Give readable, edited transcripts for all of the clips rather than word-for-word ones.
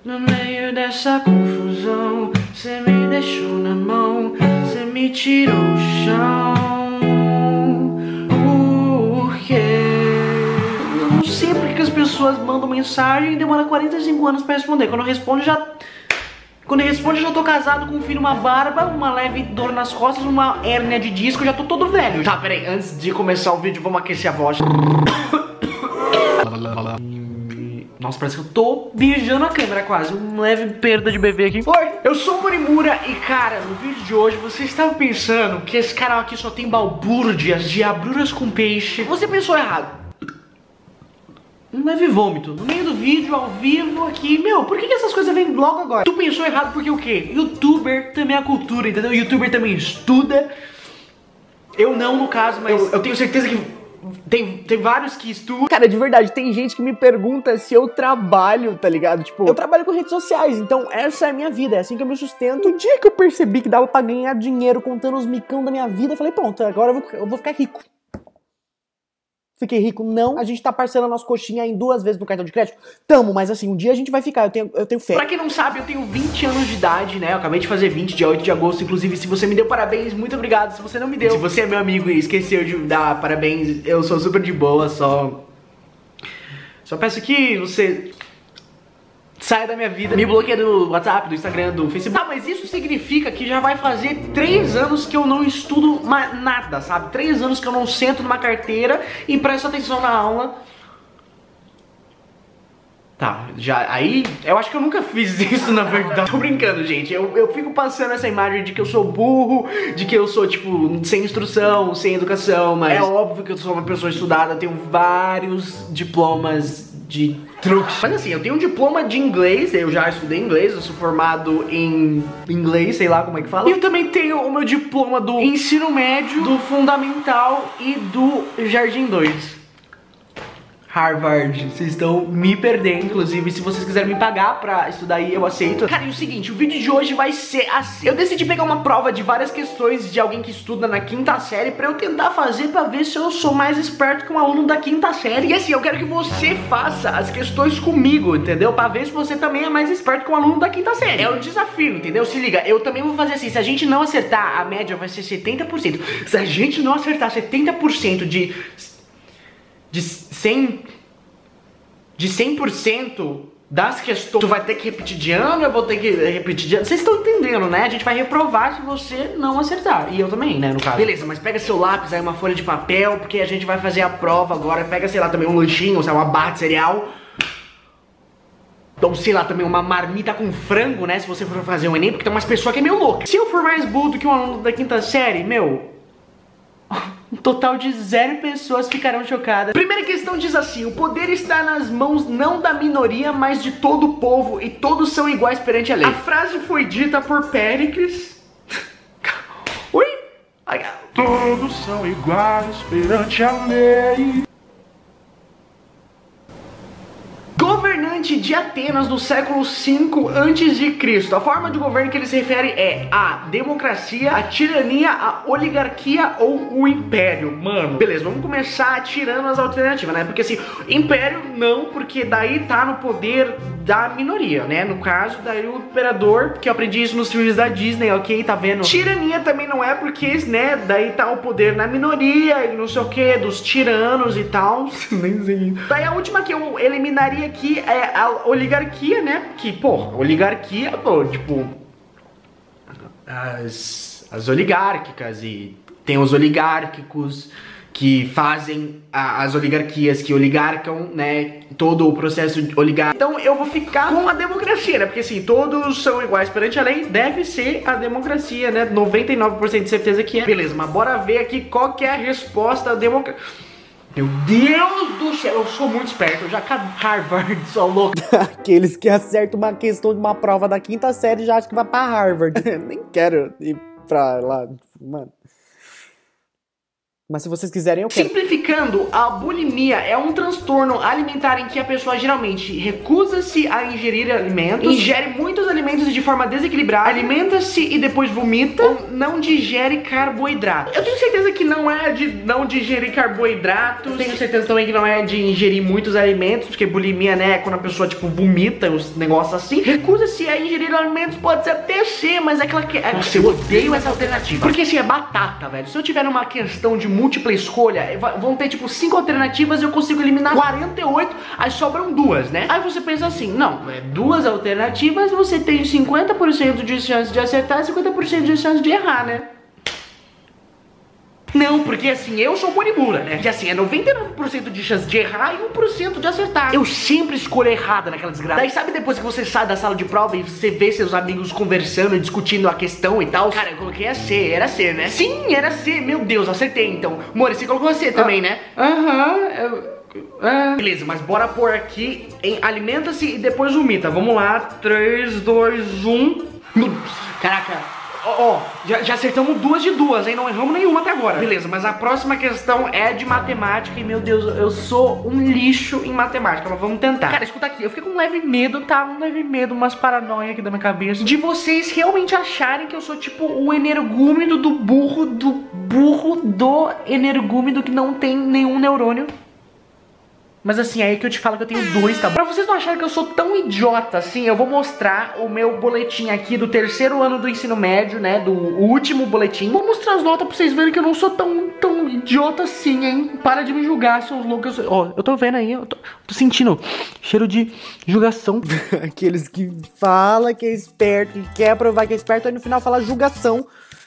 No meio dessa confusão, cê me deixou na mão, cê me tirou o chão. Por quê? Eu não sei porque as pessoas mandam mensagem e demora 45 anos pra responder. Quando eu respondo já tô casado com um filho, uma barba, uma leve dor nas costas, uma hérnia de disco, já tô todo velho. Tá, peraí, antes de começar o vídeo, vamos aquecer a voz. Nossa, parece que eu tô beijando a câmera quase. Uma leve perda de bebê aqui. Oi, eu sou o Morimura e, cara, no vídeo de hoje você estava pensando que esse canal aqui só tem balbúrdias de abruras com peixe. Você pensou errado. Um leve vômito. No meio do vídeo, ao vivo, aqui. Meu, por que essas coisas vêm logo agora? Tu pensou errado porque o quê? Youtuber também é cultura, entendeu? Youtuber também estuda. Eu não, no caso, mas eu tenho certeza que tem vários que estudam. Cara, de verdade, tem gente que me pergunta se eu trabalho, tá ligado? Tipo, eu trabalho com redes sociais, então essa é a minha vida, é assim que eu me sustento. O dia que eu percebi que dava pra ganhar dinheiro contando os micão da minha vida, eu falei, pronto, agora eu vou ficar rico. Fiquei rico? Não. A gente tá parcelando as coxinhas em 2 vezes no cartão de crédito? Tamo, mas assim, um dia a gente vai ficar, eu tenho fé. Pra quem não sabe, eu tenho 20 anos de idade, né? Eu acabei de fazer 20, dia 8 de agosto. Inclusive, se você me deu parabéns, muito obrigado. Se você não me deu, se você é meu amigo e esqueceu de dar parabéns, eu sou super de boa, só peço que você saia da minha vida, me bloqueia do WhatsApp, do Instagram, do Facebook. Ah, mas isso significa que já vai fazer 3 anos que eu não estudo nada, sabe? 3 anos que eu não sento numa carteira e presto atenção na aula. Tá, aí, eu acho que eu nunca fiz isso, na verdade. Tô brincando, gente, eu fico passando essa imagem de que eu sou burro, de que eu sou, tipo, sem instrução, sem educação, mas é óbvio que eu sou uma pessoa estudada, tenho vários diplomas de truques. Mas assim, eu tenho um diploma de inglês, eu já estudei inglês, eu sou formado em inglês, sei lá como é que fala. E eu também tenho o meu diploma do ensino médio, do fundamental e do Jardim 2. Harvard, vocês estão me perdendo. Inclusive, se vocês quiserem me pagar pra estudar aí, eu aceito. Cara, e o seguinte, o vídeo de hoje vai ser assim. Eu decidi pegar uma prova de várias questões de alguém que estuda na 5ª série pra eu tentar fazer pra ver se eu sou mais esperto que um aluno da 5ª série. E assim, eu quero que você faça as questões comigo, entendeu? Pra ver se você também é mais esperto que um aluno da 5ª série. É um desafio, entendeu? Se liga, eu também vou fazer assim, se a gente não acertar, a média vai ser 70%. Se a gente não acertar 70% de 100% das questões, tu vai ter que repetir de ano, eu vou ter que repetir de ano. Vocês estão entendendo, né? A gente vai reprovar se você não acertar. E eu também, né, no caso. Beleza, mas pega seu lápis aí, uma folha de papel, porque a gente vai fazer a prova agora. Pega, sei lá, também um lanchinho, sei lá, uma barra de cereal. Ou sei lá, também uma marmita com frango, né? Se você for fazer um Enem, porque tem umas pessoas que é meio louca. Se eu for mais burro do que um aluno da 5ª série, meu... Um total de 0 pessoas ficarão chocadas. Primeira questão diz assim: o poder está nas mãos não da minoria, mas de todo o povo, e todos são iguais perante a lei. A frase foi dita por Péricles. Oi? Todos são iguais perante a lei. Governante de Atenas no século V a.C. A forma de governo que ele se refere é a democracia, a tirania, a oligarquia ou o império. Mano, beleza, vamos começar tirando as alternativas, né? Porque assim, império não, porque daí tá no poder da minoria, né? No caso, daí o imperador, porque eu aprendi isso nos filmes da Disney, ok? Tá vendo? Tirania também não é, porque, né? Daí tá o poder na minoria e não sei o que, dos tiranos e tal. Nem sei. Daí a última que eu eliminaria aqui é a oligarquia, né? Que, pô, oligarquia, pô, tipo, as oligárquicas, e tem os oligárquicos que fazem as oligarquias, que oligarcam, né, todo o processo oligárquico. Então eu vou ficar com a democracia, né, porque assim, todos são iguais perante a lei, deve ser a democracia, né, 99% de certeza que é. Beleza, mas bora ver aqui qual que é a resposta da democracia. Meu Deus do céu, eu sou muito esperto, eu já acabei Harvard, sou louco. Aqueles que acertam uma questão de uma prova da 5ª série já acham que vai pra Harvard. Nem quero ir pra lá, mano. Mas se vocês quiserem, eu quero. Simplificando, a bulimia é um transtorno alimentar em que a pessoa geralmente recusa-se a ingerir alimentos, ingere muitos alimentos de forma desequilibrada, alimenta-se e depois vomita, ou não digere carboidratos. Eu tenho certeza que não é de não digerir carboidratos, tenho certeza também que não é de ingerir muitos alimentos, porque bulimia, né, é quando a pessoa, tipo, vomita, os negócios assim. Recusa-se a ingerir alimentos, pode até ser, mas é aquela que... Nossa, eu odeio essa alternativa. Porque assim, é batata, velho. Se eu tiver numa questão de múltipla escolha, vão ter tipo 5 alternativas e eu consigo eliminar 48, aí sobram 2, né? Aí você pensa assim, não, 2 alternativas, você tem 50% de chance de acertar e 50% de chance de errar, né? Não, porque assim, eu sou Moribura, né? E assim, é 99% de chance de errar e 1% de acertar. Eu sempre escolho errada naquela desgraça. Daí sabe depois que você sai da sala de prova e você vê seus amigos conversando e discutindo a questão e tal? Cara, eu coloquei a C, era C, né? Sim, era C, meu Deus, acertei então. Mori, você colocou a C também, né? Beleza, mas bora pôr aqui em alimenta-se e depois vomita. Vamos lá, 3, 2, 1. Caraca. Já acertamos 2 de 2, hein? Não erramos nenhuma até agora. Beleza, mas a próxima questão é de matemática. E meu Deus, eu sou um lixo em matemática. Mas vamos tentar. Cara, escuta aqui, eu fiquei com um leve medo, tá? Um leve medo, umas paranoia aqui da minha cabeça, de vocês realmente acharem que eu sou tipo o energúmeno do burro do energúmeno que não tem nenhum neurônio. Mas assim, é aí que eu te falo que eu tenho 2, tá bom? Pra vocês não acharem que eu sou tão idiota assim, eu vou mostrar o meu boletim aqui do 3º ano do ensino médio, né? Do último boletim. Vou mostrar as notas pra vocês verem que eu não sou tão idiota assim, hein? Para de me julgar, seus loucos. Ó, eu tô vendo aí, eu tô sentindo cheiro de julgação. Aqueles que falam que é esperto, que quer provar que é esperto, aí no final fala julgação.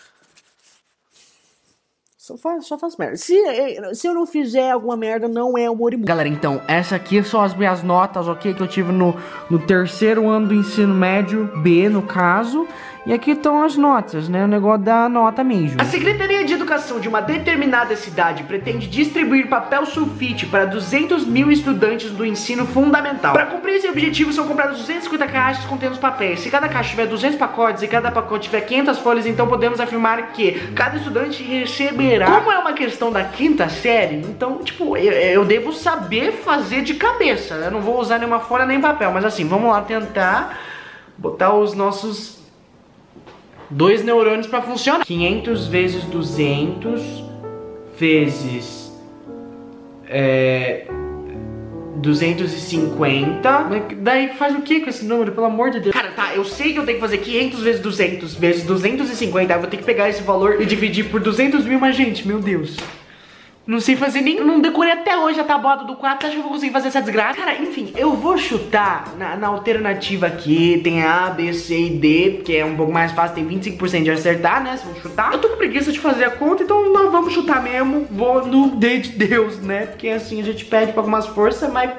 Só faz merda. Se eu não fizer alguma merda, não é humor e... Galera, então, essa aqui são as minhas notas, ok? Que eu tive no 3º ano do ensino médio, B no caso. E aqui estão as notas, né? O negócio da nota mesmo. A Secretaria de Educação de uma determinada cidade pretende distribuir papel sulfite para 200 mil estudantes do ensino fundamental. Para cumprir esse objetivo, são compradas 250 caixas contendo os papéis. Se cada caixa tiver 200 pacotes e cada pacote tiver 500 folhas, então podemos afirmar que cada estudante receberá... Como é uma questão da 5ª série, então, tipo, eu devo saber fazer de cabeça. Eu não vou usar nenhuma folha nem papel, mas assim, vamos lá tentar botar os nossos... 2 neurônios pra funcionar. 500 vezes 200 vezes 250. Daí faz o que com esse número, pelo amor de Deus? Cara, tá, eu sei que eu tenho que fazer 500 vezes 200 vezes 250. Aí eu vou ter que pegar esse valor e dividir por 200 mil. Mas gente, meu Deus, não sei fazer nem... Não decorei até hoje a tabuada do 4. Acho que eu vou conseguir fazer essa desgraça. Cara, enfim, eu vou chutar na alternativa aqui. Tem A, B, C e D, porque é um pouco mais fácil. Tem 25% de acertar, né? Se eu chutar. Eu tô com preguiça de fazer a conta, então nós vamos chutar mesmo. Vou no D de Deus, né? Porque assim a gente pede pra algumas forças, mas...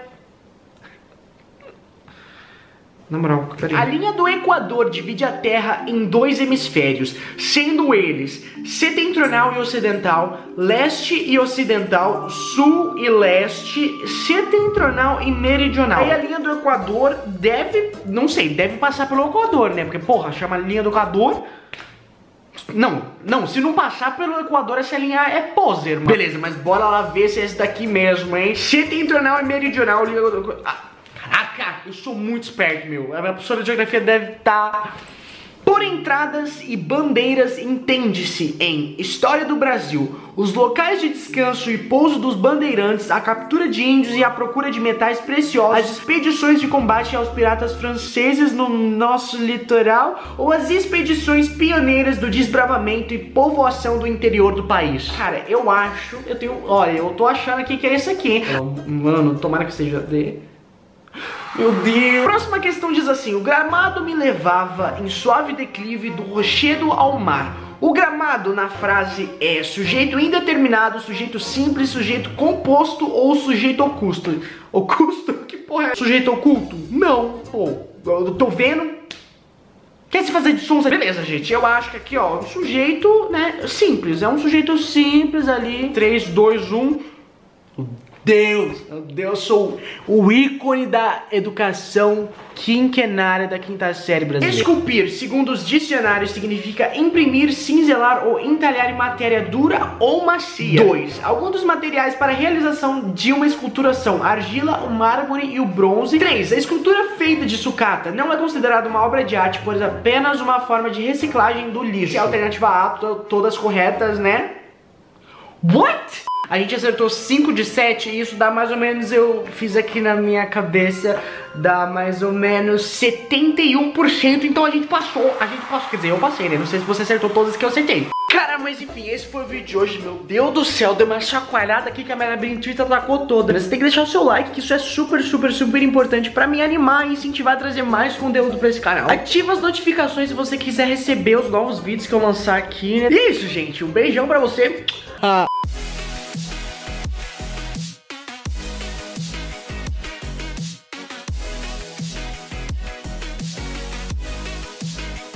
Na moral, peraí. A linha do Equador divide a Terra em 2 hemisférios, sendo eles setentrional e ocidental, leste e ocidental, sul e leste, setentrional e meridional. Aí a linha do Equador deve, não sei, deve passar pelo Equador, né? Porque, porra, chama linha do Equador... Não, se não passar pelo Equador, essa linha é poser, mano. Beleza, mas bora lá ver se é esse daqui mesmo, hein? Setentrional e meridional, linha do... Caraca, eu sou muito esperto, meu. A minha professora de geografia deve estar... Por entradas e bandeiras entende-se em História do Brasil, os locais de descanso e pouso dos bandeirantes, a captura de índios e a procura de metais preciosos, as expedições de combate aos piratas franceses no nosso litoral ou as expedições pioneiras do desbravamento e povoação do interior do país. Cara, eu acho, olha, eu tô achando aqui que é esse aqui, hein? Mano, tomara que seja D. Meu Deus. Próxima questão diz assim: o gramado me levava em suave declive do rochedo ao mar. O gramado na frase é sujeito indeterminado, sujeito simples, sujeito composto ou sujeito oculto. Oculto? Que porra é? Sujeito oculto? Não. Pô, eu tô vendo. Quer se fazer de sonsa? Beleza, gente, eu acho que aqui, ó, um sujeito, né, simples. É um sujeito simples ali. 3, 2, 1... Deus, meu Deus, sou o ícone da educação quinquenária da quinta série brasileira. Esculpir, segundo os dicionários, significa imprimir, cinzelar ou entalhar em matéria dura ou macia. 2. Alguns dos materiais para a realização de uma escultura são argila, o mármore e o bronze. 3. A escultura feita de sucata não é considerada uma obra de arte, pois apenas uma forma de reciclagem do lixo. E a alternativa A, todas corretas, né? What? A gente acertou 5 de 7 e isso dá mais ou menos, eu fiz aqui na minha cabeça, dá mais ou menos 71%, então a gente passou, quer dizer, eu passei, né? Não sei se você acertou todas que eu acertei. Cara, mas enfim, esse foi o vídeo de hoje, meu Deus do céu, deu uma chacoalhada aqui que a minha labirintita atacou toda. Você tem que deixar o seu like, que isso é super, super, super importante pra me animar e incentivar a trazer mais conteúdo pra esse canal. Ativa as notificações se você quiser receber os novos vídeos que eu lançar aqui, né? E é isso, gente, um beijão pra você.